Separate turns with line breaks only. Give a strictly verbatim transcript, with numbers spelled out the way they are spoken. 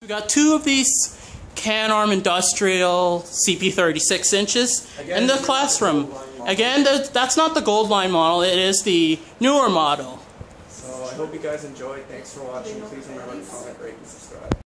got two of these Canarm Industrial C P thirty-six inches in the classroom. Again, that's not the gold line model, it is the newer model.
So I hope you guys enjoyed. Thanks for watching. Please remember to comment, rate, and subscribe.